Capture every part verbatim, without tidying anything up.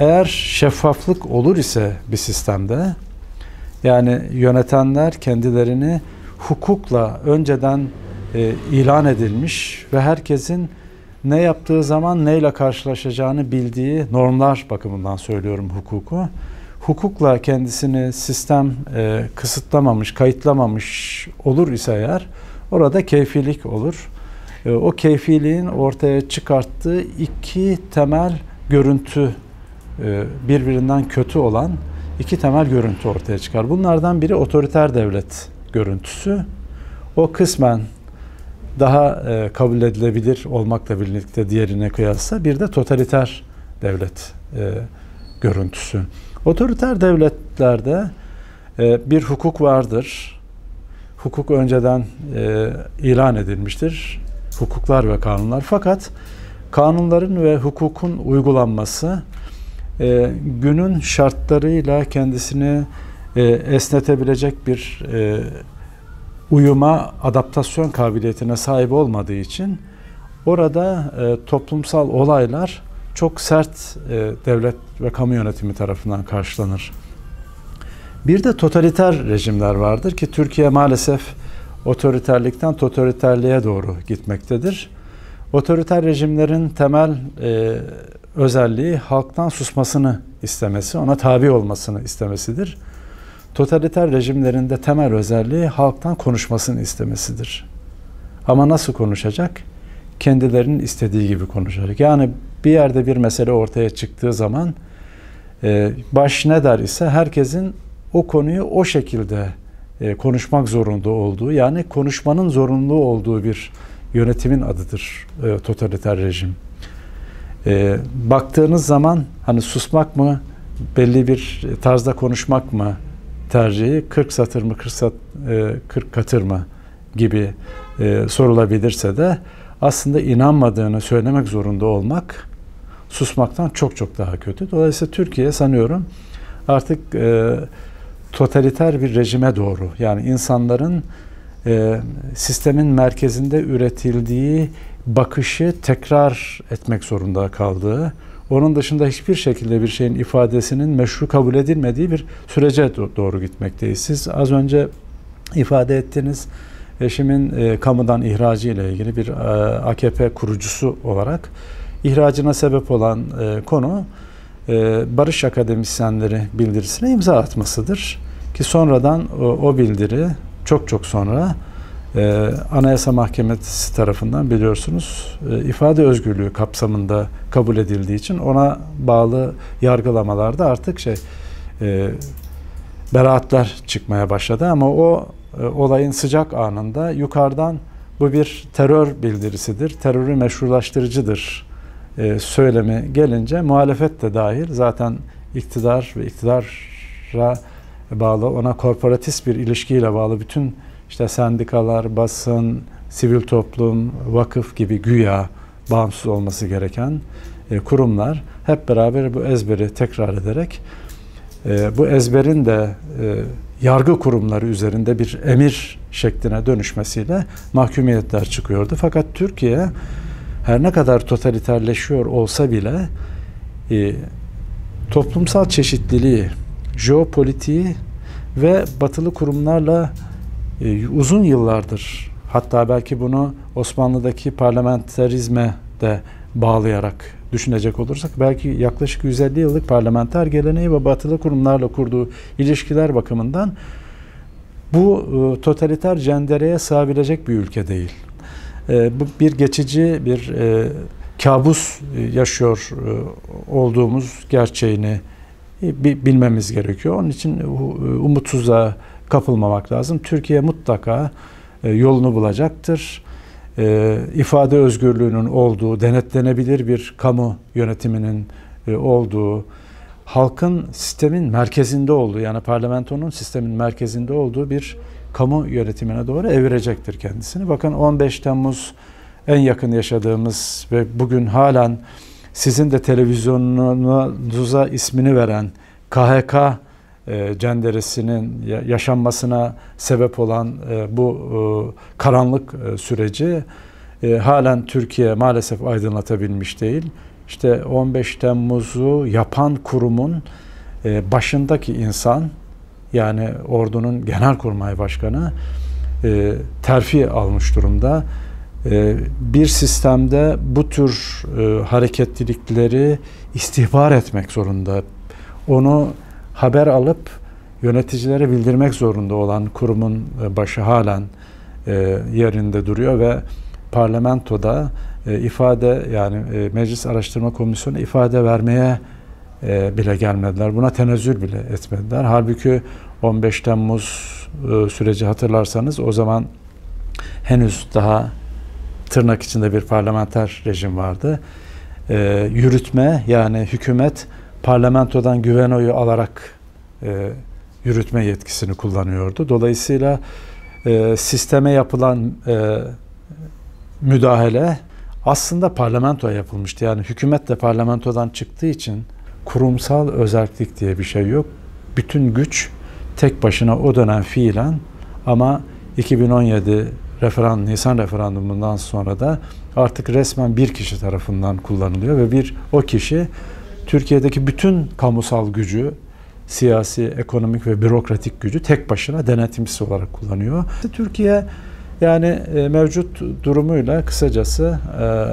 eğer şeffaflık olur ise bir sistemde, yani yönetenler kendilerini hukukla önceden e, ilan edilmiş ve herkesin ne yaptığı zaman neyle karşılaşacağını bildiği normlar bakımından söylüyorum hukuku. Hukukla kendisini sistem e, kısıtlamamış, kayıtlamamış olur ise eğer, orada keyfilik olur. E, o keyfiliğin ortaya çıkarttığı iki temel görüntü, e, birbirinden kötü olan iki temel görüntü ortaya çıkar. Bunlardan biri otoriter devlet görüntüsü. O kısmen daha e, kabul edilebilir olmakla birlikte diğerine kıyasla bir de totaliter devlet e, görüntüsü. Otoriter devletlerde e, bir hukuk vardır. Hukuk önceden e, ilan edilmiştir. Hukuklar ve kanunlar. Fakat kanunların ve hukukun uygulanması e, günün şartlarıyla kendisini e, esnetebilecek bir e, uyuma, adaptasyon kabiliyetine sahip olmadığı için orada e, toplumsal olaylar çok sert e, devlet ve kamu yönetimi tarafından karşılanır. Bir de totaliter rejimler vardır ki Türkiye maalesef otoriterlikten totaliterliğe doğru gitmektedir. Otoriter rejimlerin temel e, özelliği halktan susmasını istemesi, ona tabi olmasını istemesidir. Totaliter rejimlerin de temel özelliği halktan konuşmasını istemesidir. Ama nasıl konuşacak? Kendilerinin istediği gibi konuşacak. Yani bir yerde bir mesele ortaya çıktığı zaman e, baş ne der ise herkesin o konuyu o şekilde e, konuşmak zorunda olduğu, yani konuşmanın zorunlu olduğu bir yönetimin adıdır e, totaliter rejim. E, baktığınız zaman hani susmak mı, belli bir tarzda konuşmak mı tercihi, kırk satır mı, kırk, sat, e, kırk katır mı gibi e, sorulabilirse de aslında inanmadığını söylemek zorunda olmak susmaktan çok çok daha kötü. Dolayısıyla Türkiye sanıyorum artık e, totaliter bir rejime doğru, yani insanların e, sistemin merkezinde üretildiği bakışı tekrar etmek zorunda kaldığı, onun dışında hiçbir şekilde bir şeyin ifadesinin meşru kabul edilmediği bir sürece doğru gitmekteyiz. Siz az önce ifade ettiniz, eşimin e, kamudan ihracı ile ilgili bir e, A K P kurucusu olarak ihracına sebep olan e, konu e, Barış Akademisyenleri bildirisine imza atmasıdır. Ki sonradan o, o bildiri çok çok sonra e, Anayasa Mahkemesi tarafından biliyorsunuz e, ifade özgürlüğü kapsamında kabul edildiği için ona bağlı yargılamalarda artık şey e, beraatler çıkmaya başladı ama o e, olayın sıcak anında yukarıdan bu bir terör bildirisidir, terörü meşrulaştırıcıdır e, söylemi gelince muhalefet de dahil zaten iktidar ve iktidara bağlı, ona korporatist bir ilişkiyle bağlı bütün işte sendikalar, basın, sivil toplum, vakıf gibi güya bağımsız olması gereken e, kurumlar hep beraber bu ezberi tekrar ederek e, bu ezberin de e, yargı kurumları üzerinde bir emir şekline dönüşmesiyle mahkumiyetler çıkıyordu. Fakat Türkiye her ne kadar totaliterleşiyor olsa bile e, toplumsal çeşitliliği, jeopolitiği ve batılı kurumlarla e, uzun yıllardır, hatta belki bunu Osmanlı'daki parlamenterizme de bağlayarak düşünecek olursak belki yaklaşık yüz elli yıllık parlamenter geleneği ve batılı kurumlarla kurduğu ilişkiler bakımından bu e, totaliter cendereye sığabilecek bir ülke değil. E, bu bir geçici bir e, kabus yaşıyor e, olduğumuz gerçeğini bilmemiz gerekiyor. Onun için umutsuzluğa kapılmamak lazım. Türkiye mutlaka yolunu bulacaktır. İfade özgürlüğünün olduğu, denetlenebilir bir kamu yönetiminin olduğu, halkın sistemin merkezinde olduğu, yani parlamentonun sistemin merkezinde olduğu bir kamu yönetimine doğru evirecektir kendisini. Bakın on beş Temmuz en yakın yaşadığımız ve bugün halen sizin de televizyonunuza ismini veren K H K e, cenderesinin yaşanmasına sebep olan e, bu e, karanlık e, süreci e, halen Türkiye maalesef aydınlatabilmiş değil. işte on beş Temmuz'u yapan kurumun e, başındaki insan, yani ordunun Genelkurmay Başkanı e, terfi almış durumda. E, bir sistemde bu tür e, hareketlilikleri istihbar etmek zorunda. Onu haber alıp yöneticilere bildirmek zorunda olan kurumun başı halen e, yerinde duruyor ve parlamentoda e, ifade, yani e, Meclis Araştırma Komisyonu ifade vermeye e, bile gelmediler. Buna tenezzül bile etmediler. Halbuki on beş Temmuz e, süreci hatırlarsanız o zaman henüz daha tırnak içinde bir parlamenter rejim vardı. E, yürütme, yani hükümet parlamentodan güven oyu alarak e, yürütme yetkisini kullanıyordu. Dolayısıyla e, sisteme yapılan e, müdahale aslında parlamentoya yapılmıştı. Yani hükümet de parlamentodan çıktığı için kurumsal özerklik diye bir şey yok. Bütün güç tek başına o dönem fiilen, ama iki bin on yedi referandum, Nisan referandumundan sonra da artık resmen bir kişi tarafından kullanılıyor ve bir o kişi Türkiye'deki bütün kamusal gücü, siyasi, ekonomik ve bürokratik gücü tek başına denetimcisi olarak kullanıyor. Türkiye yani e, mevcut durumuyla kısacası e,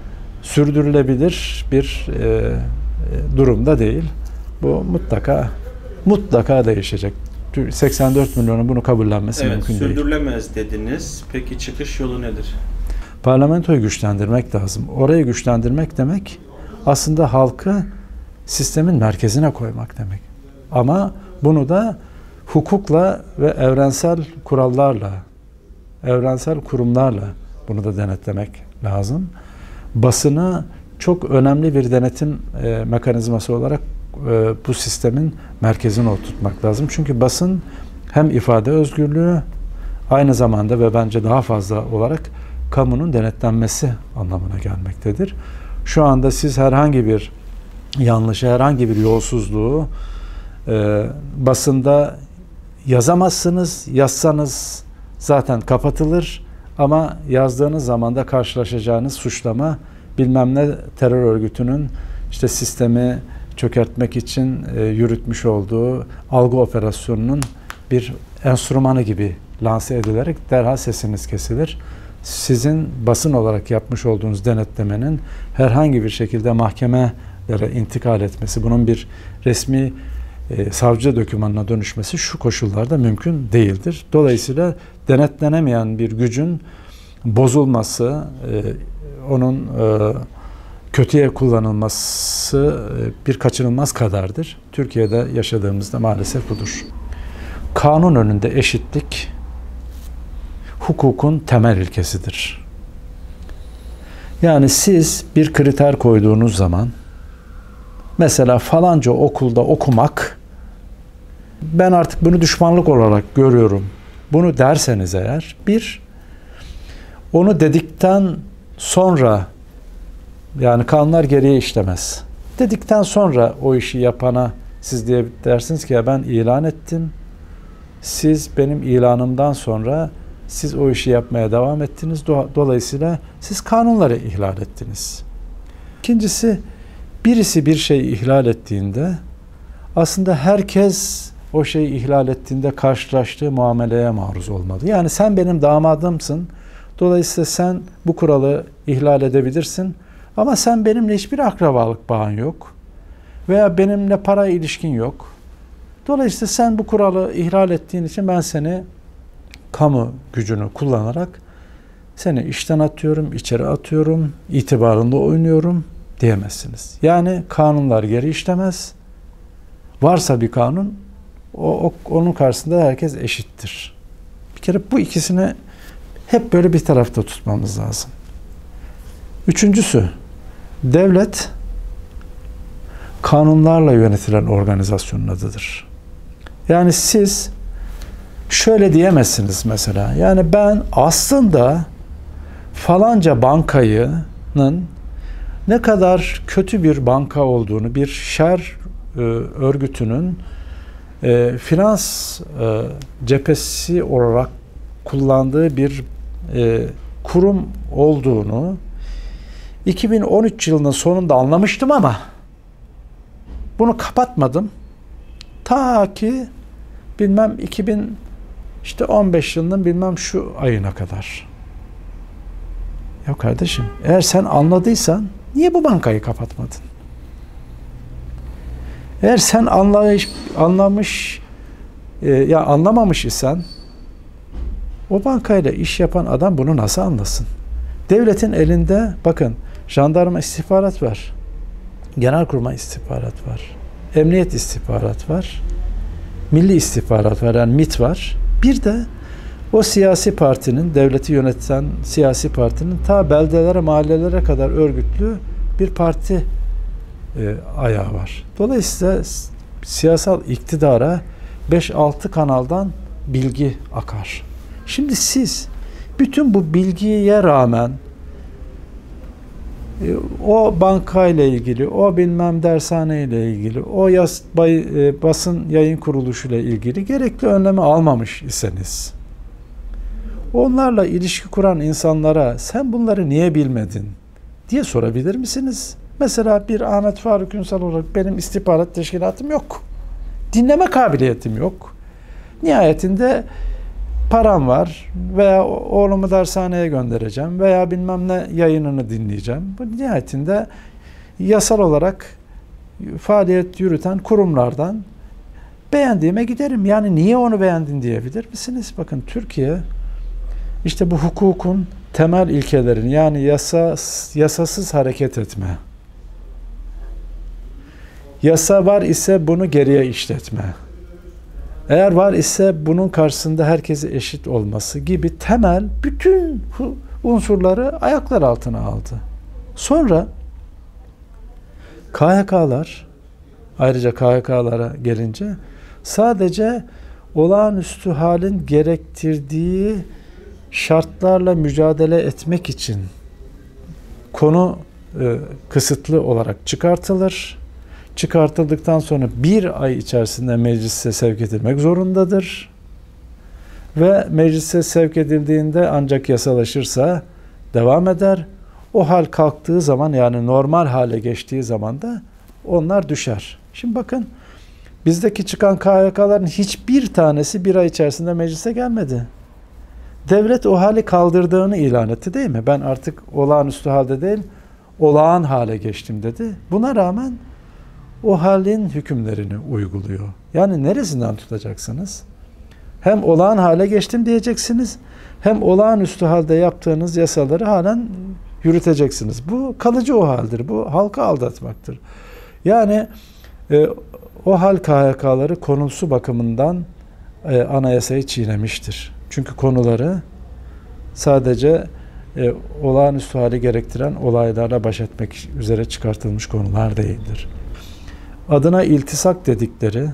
sürdürülebilir bir e, e, durumda değil. Bu mutlaka mutlaka değişecek. seksen dört milyonun bunu kabullenmesi evet, mümkün değil. Sürdürülemez dediniz. Peki çıkış yolu nedir? Parlamentoyu güçlendirmek lazım. Orayı güçlendirmek demek aslında halkı sistemin merkezine koymak demek. Ama bunu da hukukla ve evrensel kurallarla, evrensel kurumlarla bunu da denetlemek lazım. Basını çok önemli bir denetim e, mekanizması olarak e, bu sistemin merkezine oturtmak lazım. Çünkü basın hem ifade özgürlüğü, aynı zamanda ve bence daha fazla olarak kamunun denetlenmesi anlamına gelmektedir. Şu anda siz herhangi bir yanlışı, herhangi bir yolsuzluğu e, basında yazamazsınız. Yazsanız zaten kapatılır, ama yazdığınız zaman da karşılaşacağınız suçlama bilmem ne terör örgütünün işte sistemi çökertmek için e, yürütmüş olduğu algı operasyonunun bir enstrümanı gibi lanse edilerek derhal sesiniz kesilir. Sizin basın olarak yapmış olduğunuz denetlemenin herhangi bir şekilde mahkemelere intikal etmesi, bunun bir resmi e, savcı dokümanına dönüşmesi şu koşullarda mümkün değildir. Dolayısıyla denetlenemeyen bir gücün bozulması, e, onun e, kötüye kullanılması e, bir kaçınılmaz kadardır. Türkiye'de yaşadığımızda maalesef budur. Kanun önünde eşitlik hukukun temel ilkesidir. Yani siz bir kriter koyduğunuz zaman, mesela falanca okulda okumak, ben artık bunu düşmanlık olarak görüyorum, bunu derseniz eğer, bir, onu dedikten sonra, yani kanunlar geriye işlemez. Dedikten sonra o işi yapana siz diye dersiniz ki ya ben ilan ettim, siz benim ilanımdan sonra siz o işi yapmaya devam ettiniz. Dolayısıyla siz kanunları ihlal ettiniz. İkincisi, birisi bir şey ihlal ettiğinde aslında herkes o şeyi ihlal ettiğinde karşılaştığı muameleye maruz olmalı. Yani sen benim damadımsın. Dolayısıyla sen bu kuralı ihlal edebilirsin. Ama sen benimle hiçbir akrabalık bağın yok. Veya benimle para ilişkin yok. Dolayısıyla sen bu kuralı ihlal ettiğin için ben seni kamu gücünü kullanarak seni işten atıyorum, içeri atıyorum, itibarında oynuyorum diyemezsiniz. Yani kanunlar geri işlemez. Varsa bir kanun, o, o onun karşısında herkes eşittir. Bir kere bu ikisini hep böyle bir tarafta tutmamız lazım. Üçüncüsü, devlet kanunlarla yönetilen organizasyonun adıdır. Yani siz şöyle diyemezsiniz mesela. Yani ben aslında falanca bankayının ne kadar kötü bir banka olduğunu, bir şer e, örgütünün e, finans e, cephesi olarak kullandığı bir e, kurum olduğunu iki bin on üç yılının sonunda anlamıştım ama bunu kapatmadım. Ta ki bilmem iki bin işte on beş yılının bilmem şu ayına kadar. Ya kardeşim, eğer sen anladıysan niye bu bankayı kapatmadın? Eğer sen anlayış, anlamış e, ya anlamamış isen o bankayla iş yapan adam bunu nasıl anlasın? Devletin elinde bakın jandarma istihbarat var. Genelkurmay istihbarat var. Emniyet istihbarat var. Milli istihbarat var. Yani MİT var. Bir de o siyasi partinin, devleti yöneten siyasi partinin ta beldelere, mahallelere kadar örgütlü bir parti e, ayağı var. Dolayısıyla siyasal iktidara beş altı kanaldan bilgi akar. Şimdi siz bütün bu bilgiye rağmen e, o bankayla ilgili, o bilmem dershaneyle ilgili, o yas, bay, e, basın yayın kuruluşuyla ilgili gerekli önlemi almamış iseniz, onlarla ilişki kuran insanlara sen bunları niye bilmedin diye sorabilir misiniz? Mesela bir Ahmet Faruk Ünsal olarak benim istihbarat teşkilatım yok. Dinleme kabiliyetim yok. Nihayetinde param var veya oğlumu dershaneye göndereceğim veya bilmem ne yayınını dinleyeceğim. Bu nihayetinde yasal olarak faaliyet yürüten kurumlardan beğendiğime giderim. Yani niye onu beğendin diyebilir misiniz? Bakın Türkiye işte bu hukukun temel ilkelerini, yani yasa, yasasız hareket etme, yasa var ise bunu geriye işletme, eğer var ise bunun karşısında herkese eşit olması gibi temel bütün unsurları ayaklar altına aldı. Sonra K H K'lar, ayrıca K H K'lara gelince sadece olağanüstü halin gerektirdiği şartlarla mücadele etmek için konu e, kısıtlı olarak çıkartılır. Çıkartıldıktan sonra bir ay içerisinde meclise sevk edilmek zorundadır. Ve meclise sevk edildiğinde ancak yasalaşırsa devam eder. O hal kalktığı zaman, yani normal hale geçtiği zaman da onlar düşer. Şimdi bakın, bizdeki çıkan K H K'ların hiçbir tanesi bir ay içerisinde meclise gelmedi. Devlet o hali kaldırdığını ilan etti, değil mi? Ben artık olağanüstü halde değil, olağan hale geçtim dedi. Buna rağmen o halin hükümlerini uyguluyor. Yani neresinden tutacaksınız? Hem olağan hale geçtim diyeceksiniz, hem olağanüstü halde yaptığınız yasaları halen yürüteceksiniz. Bu kalıcı o haldir. Bu halka aldatmaktır. Yani e, o hal K H K'ları konusu bakımından e, anayasayı çiğnemiştir. Çünkü konuları sadece e, olağanüstü hali gerektiren olaylarla baş etmek üzere çıkartılmış konular değildir. Adına iltisak dedikleri,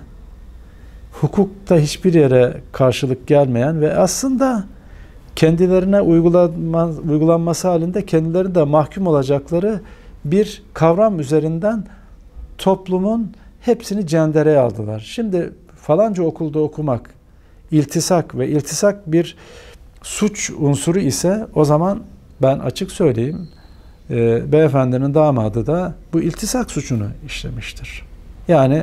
hukukta hiçbir yere karşılık gelmeyen ve aslında kendilerine uygulanma, uygulanması halinde kendileri de mahkum olacakları bir kavram üzerinden toplumun hepsini cendereye aldılar. Şimdi falanca okulda okumak iltisak ve iltisak bir suç unsuru ise o zaman ben açık söyleyeyim, e, beyefendinin damadı da bu iltisak suçunu işlemiştir. Yani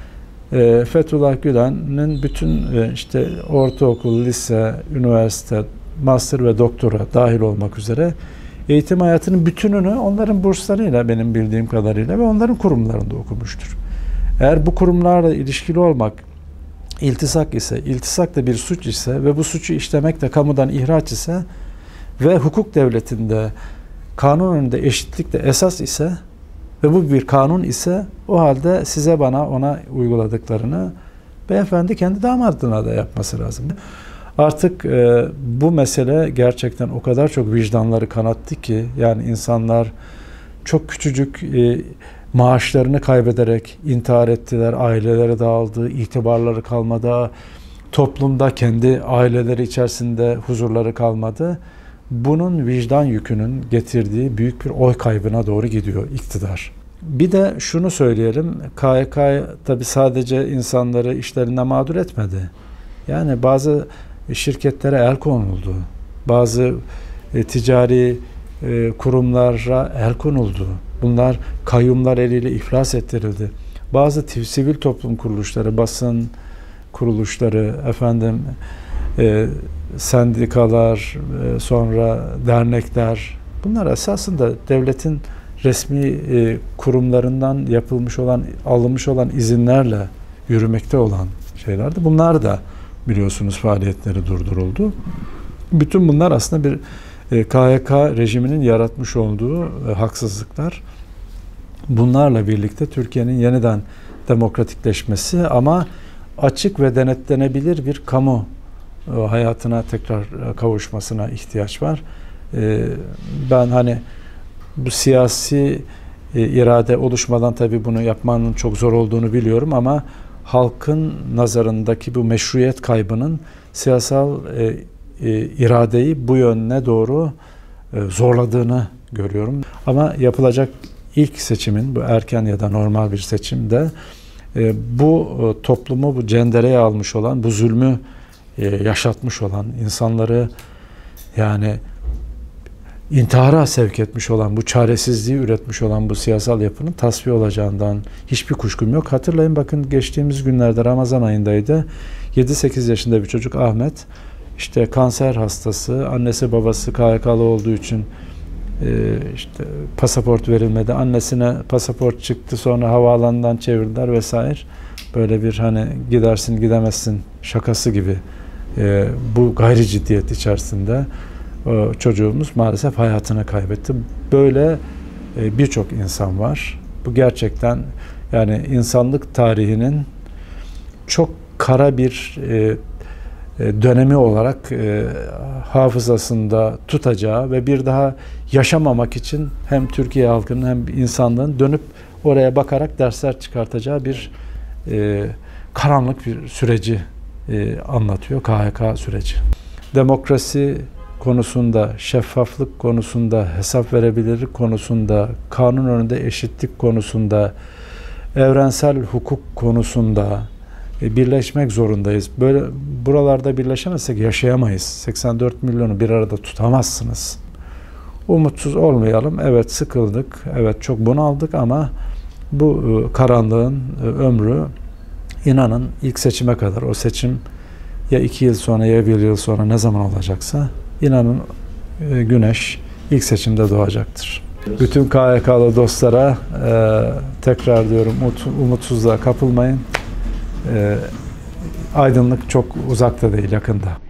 e, Fethullah Gülen'in bütün e, işte ortaokul, lise, üniversite, master ve doktora dahil olmak üzere eğitim hayatının bütününü onların burslarıyla, benim bildiğim kadarıyla, ve onların kurumlarında okumuştur. Eğer bu kurumlarla ilişkili olmak iltisak ise, iltisak da bir suç ise ve bu suçu işlemek de kamudan ihraç ise ve hukuk devletinde kanun önünde eşitlik de esas ise ve bu bir kanun ise, o halde size bana ona uyguladıklarını beyefendi kendi damadına da yapması lazım. Artık e, bu mesele gerçekten o kadar çok vicdanları kanattı ki, yani insanlar çok küçücük e, maaşlarını kaybederek intihar ettiler, aileleri dağıldı, itibarları kalmadı, toplumda kendi aileleri içerisinde huzurları kalmadı. Bunun vicdan yükünün getirdiği büyük bir oy kaybına doğru gidiyor iktidar. Bir de şunu söyleyelim, K H K tabii sadece insanları işlerinde mağdur etmedi. Yani bazı şirketlere el konuldu, bazı e, ticari e, kurumlara el konuldu. Bunlar kayyumlar eliyle iflas ettirildi. Bazı sivil toplum kuruluşları, basın kuruluşları, efendim e, sendikalar, e, sonra dernekler, bunlar esasında devletin resmi e, kurumlarından yapılmış olan, alınmış olan izinlerle yürümekte olan şeylerdi. Bunlar da biliyorsunuz faaliyetleri durduruldu. Bütün bunlar aslında bir e, K H K rejiminin yaratmış olduğu e, haksızlıklar. Bunlarla birlikte Türkiye'nin yeniden demokratikleşmesi ama açık ve denetlenebilir bir kamu e, hayatına tekrar e, kavuşmasına ihtiyaç var. E, ben hani bu siyasi e, irade oluşmadan tabii bunu yapmanın çok zor olduğunu biliyorum ama halkın nazarındaki bu meşruiyet kaybının siyasal e, e, iradeyi bu yönüne doğru e, zorladığını görüyorum. Ama yapılacak ilk seçimin, bu erken ya da normal bir seçimde e, bu e, toplumu bu cendereye almış olan, bu zulmü e, yaşatmış olan, insanları yani intihara sevk etmiş olan, bu çaresizliği üretmiş olan bu siyasal yapının tasfiye olacağından hiçbir kuşkum yok. Hatırlayın, bakın geçtiğimiz günlerde Ramazan ayındaydı. yedi sekiz yaşında bir çocuk Ahmet, işte kanser hastası, annesi babası K H K'lı olduğu için e, işte pasaport verilmedi. Annesine pasaport çıktı, sonra havaalanından çevirdiler vesaire. Böyle bir hani gidersin gidemezsin şakası gibi e, bu gayri ciddiyet içerisinde o çocuğumuz maalesef hayatını kaybetti. Böyle e, birçok insan var. Bu gerçekten yani insanlık tarihinin çok kara bir e, e, dönemi olarak e, hafızasında tutacağı ve bir daha yaşamamak için hem Türkiye halkının hem insanlığın dönüp oraya bakarak dersler çıkartacağı bir e, karanlık bir süreci e, anlatıyor K H K süreci. Demokrasi konusunda, şeffaflık konusunda, hesap verebilirlik konusunda, kanun önünde eşitlik konusunda, evrensel hukuk konusunda e, birleşmek zorundayız. Böyle buralarda birleşemezsek yaşayamayız. seksen dört milyonu bir arada tutamazsınız. Umutsuz olmayalım. Evet sıkıldık, evet çok bunaldık ama bu e, karanlığın e, ömrü inanın ilk seçime kadar, o seçim ya iki yıl sonra ya bir yıl sonra ne zaman olacaksa İnanın e, güneş ilk seçimde doğacaktır. Bütün K H K'lı dostlara e, tekrar diyorum umut, umutsuzluğa kapılmayın. E, aydınlık çok uzakta değil, yakında.